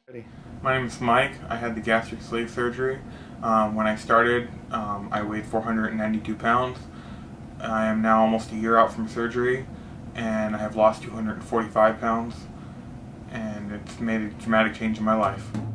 My name is Mike. I had the gastric sleeve surgery. When I started, I weighed 492 pounds. I am now almost a year out from surgery, and I have lost 245 pounds, and it's made a dramatic change in my life.